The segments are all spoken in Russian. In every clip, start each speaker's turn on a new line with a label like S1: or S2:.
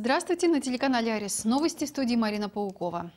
S1: Здравствуйте, на телеканале «Арис». Новости в студии Марина Паукова.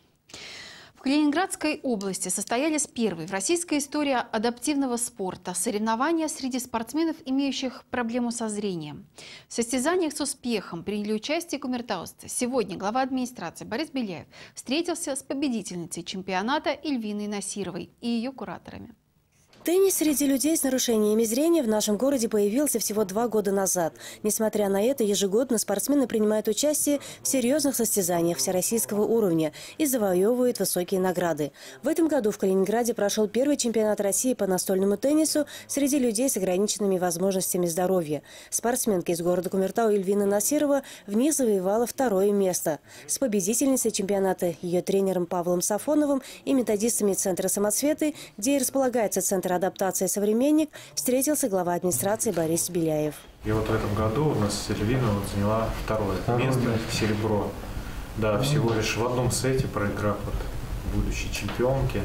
S1: В Калининградской области состоялись первые в российской истории адаптивного спорта соревнования среди спортсменов, имеющих проблему со зрением. В состязаниях с успехом приняли участие кумертаусцы. Сегодня глава администрации Борис Беляев встретился с победительницей чемпионата Эльвиной Насировой и ее кураторами.
S2: Теннис среди людей с нарушениями зрения в нашем городе появился всего 2 года назад. Несмотря на это, ежегодно спортсмены принимают участие в серьезных состязаниях всероссийского уровня и завоевывают высокие награды. В этом году в Калининграде прошел первый чемпионат России по настольному теннису среди людей с ограниченными возможностями здоровья. Спортсменка из города Кумертау Эльвина Насирова в них завоевала 2-е место. С победительницей чемпионата, ее тренером Павлом Сафоновым и методистами Центра «Самоцветы», где и располагается Центр адаптации «Современник», встретился глава администрации Борис Беляев.
S3: И вот в этом году у нас Эльвина заняла 2-е место, серебро. Да, всего лишь в одном сете, проиграв будущей чемпионке.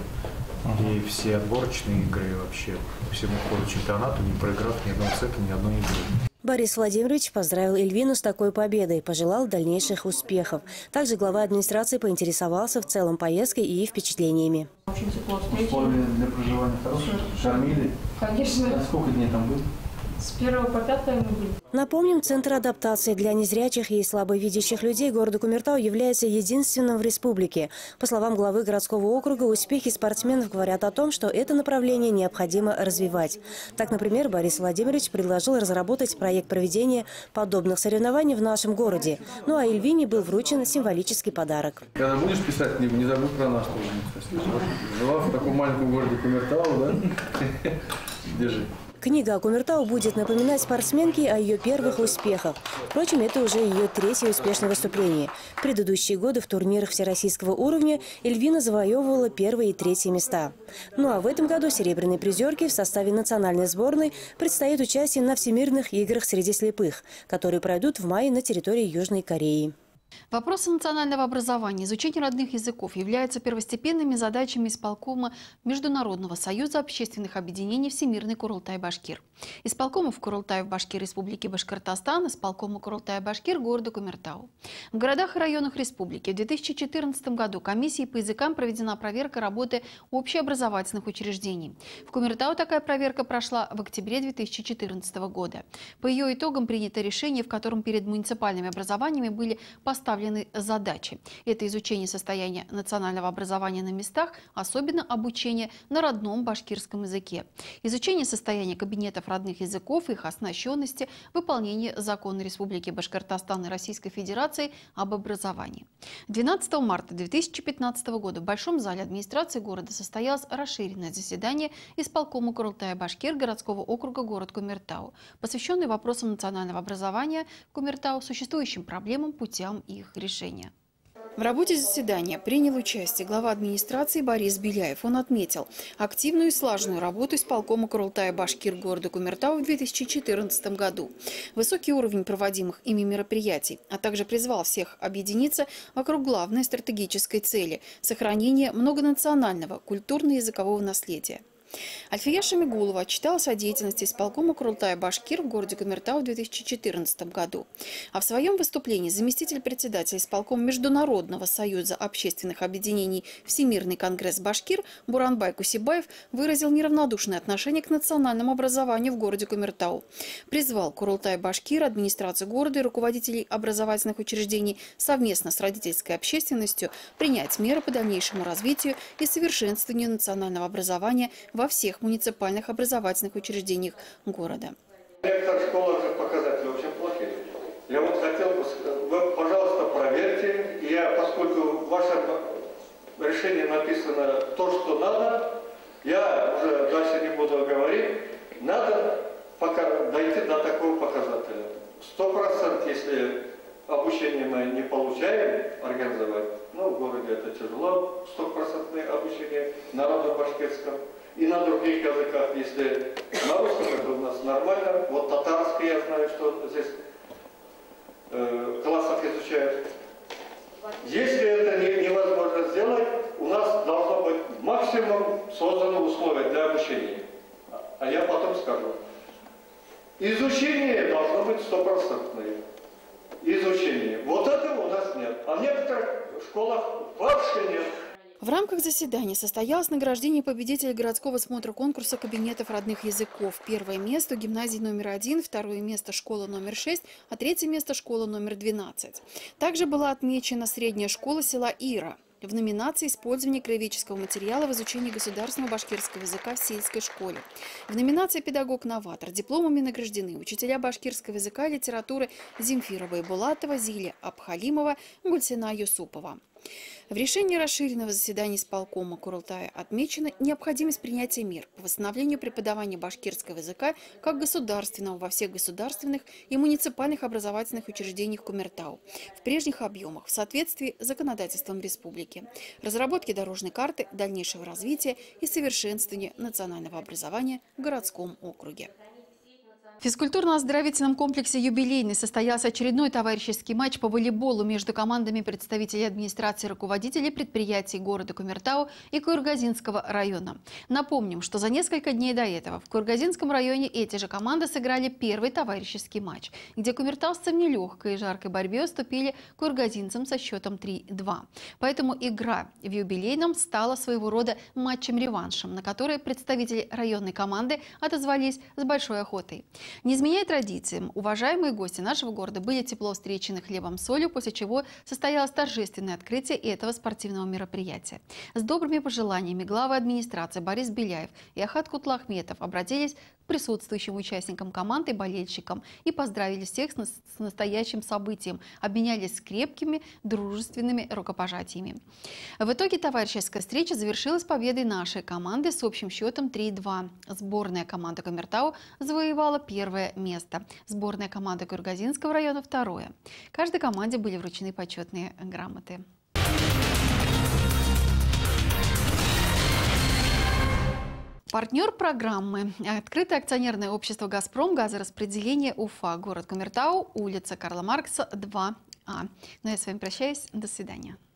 S3: И все отборочные игры вообще по всему ходу чемпионата, не проиграв ни одного сета, ни одной игры.
S2: Борис Владимирович поздравил Эльвину с такой победой, пожелал дальнейших успехов. Также глава администрации поинтересовался в целом поездкой и впечатлениями.
S4: Очень тепло встретили.
S5: Условия для проживания хорошие? Кормили?
S4: Конечно.
S5: А сколько дней там были?
S4: С 1 по 5 мы были.
S2: Напомним, Центр адаптации для незрячих и слабовидящих людей города Кумертау является единственным в республике. По словам главы городского округа, успехи спортсменов говорят о том, что это направление необходимо развивать. Так, например, Борис Владимирович предложил разработать проект проведения подобных соревнований в нашем городе. Ну а Эльвине был вручен символический подарок.
S5: Когда будешь писать книгу, не забудь про нас тоже. Жила в таком маленьком городе Кумертау, да? Держи.
S2: Книга о Кумертау будет напоминать спортсменке о ее первых успехах. Впрочем, это уже ее 3-е успешное выступление. В предыдущие годы в турнирах всероссийского уровня Эльвина завоевывала 1-е и 3-е места. Ну а в этом году серебряной призерке в составе национальной сборной предстоит участие на Всемирных играх среди слепых, которые пройдут в мае на территории Южной Кореи.
S1: Вопросы национального образования, изучение родных языков являются первостепенными задачами исполкома Международного союза общественных объединений «Всемирный Курултай-Башкир». Исполкомов Курултай-Башкир Республики Башкортостан, исполкома Курултай-Башкир города Кумертау. В городах и районах республики в 2014 году комиссией по языкам проведена проверка работы общеобразовательных учреждений. В Кумертау такая проверка прошла в октябре 2014 года. По ее итогам принято решение, в котором перед муниципальными образованиями были поставлены задачи. Это изучение состояния национального образования на местах, особенно обучение на родном башкирском языке. Изучение состояния кабинетов родных языков, их оснащенности, выполнение закона Республики Башкортостан и Российской Федерации об образовании. 12 марта 2015 года в Большом зале администрации города состоялось расширенное заседание исполкома Курултай-Башкир городского округа город Кумертау, посвященный вопросам национального образования в Кумертау, существующим проблемам, путям их решения. В работе заседания принял участие глава администрации Борис Беляев. Он отметил активную и слаженную работу исполкома Курултай-Башкир города Кумертау в 2014 году, высокий уровень проводимых ими мероприятий, а также призвал всех объединиться вокруг главной стратегической цели – сохранения многонационального культурно-языкового наследия. Альфия Шамигулова отчиталась о деятельности исполкома Курултай-Башкир в городе Кумертау в 2014 году. А в своем выступлении заместитель председателя исполкома Международного союза общественных объединений «Всемирный конгресс Башкир» Буранбай Кусибаев выразил неравнодушное отношение к национальному образованию в городе Кумертау. Призвал Курултай-Башкир, администрацию города и руководителей образовательных учреждений совместно с родительской общественностью принять меры по дальнейшему развитию и совершенствованию национального образования во всех муниципальных образовательных учреждениях города.
S6: Директор школы показатели очень плохие. Я вот хотел, вы, пожалуйста, проверьте. Поскольку в вашем решении написано то, что надо, я уже дальше не буду говорить, надо пока дойти до такого показателя. 100%, если обучение мы не получаем организовать, ну, в городе это тяжело, 100% обучение на родном башкирском. И на других языках, если на русском это у нас нормально, вот татарский я знаю, что здесь классов изучают. Если это невозможно сделать, у нас должно быть максимум созданы условия для обучения. А я потом скажу. Изучение должно быть 100%. Изучение. Вот это вот. а в некоторых школах вообще нет.
S1: В рамках заседания состоялось награждение победителей городского смотра конкурса кабинетов родных языков. Первое место – гимназии номер 1, второе место – школа номер 6, а третье место – школа номер 12. Также была отмечена средняя школа села Ира в номинации «Использование краеведческого материала в изучении государственного башкирского языка в сельской школе». В номинации «Педагог-новатор» дипломами награждены учителя башкирского языка и литературы Земфира Байбулатова, Зиля Абхалимова, Гульсина Юсупова. В решении расширенного заседания исполкома Курултая отмечена необходимость принятия мер по восстановлению преподавания башкирского языка как государственного во всех государственных и муниципальных образовательных учреждениях Кумертау в прежних объемах в соответствии с законодательством республики, разработки дорожной карты дальнейшего развития и совершенствования национального образования в городском округе. В физкультурно-оздоровительном комплексе «Юбилейный» состоялся очередной товарищеский матч по волейболу между командами представителей администрации и руководителей предприятий города Кумертау и Куйргазинского района. Напомним, что за несколько дней до этого в Куйргазинском районе эти же команды сыграли первый товарищеский матч, где кумертауцы в нелегкой и жаркой борьбе уступили куйргазинцам со счетом 3-2. Поэтому игра в «Юбилейном» стала своего рода матчем-реваншем, на который представители районной команды отозвались с большой охотой. Не изменяя традициям, уважаемые гости нашего города были тепло встречены хлебом с солью, после чего состоялось торжественное открытие этого спортивного мероприятия. С добрыми пожеланиями главы администрации Борис Беляев и Ахат Кутлахметов обратились к присутствующим участникам команды и болельщикам и поздравили всех с настоящим событием, обменялись крепкими дружественными рукопожатиями. В итоге товарищеская встреча завершилась победой нашей команды с общим счетом 3-2. Сборная команда Кумертау завоевала первое место. Сборная команда Куйргазинского района – второе. Каждой команде были вручены почетные грамоты. Партнер программы – открытое акционерное общество «Газпром», газораспределение Уфа, город Кумертау, улица Карла Маркса, 2А. Ну, я с вами прощаюсь. До свидания.